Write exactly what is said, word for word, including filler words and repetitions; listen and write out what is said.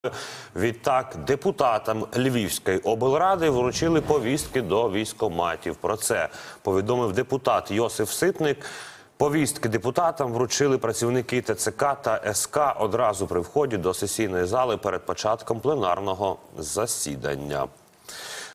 Відтак, депутатам Львівської облради вручили повістки до військкоматів. Про це повідомив депутат Йосиф Ситник. Повістки депутатам вручили працівники ТЦК та ес ка одразу при вході до сесійної зали перед початком пленарного засідання.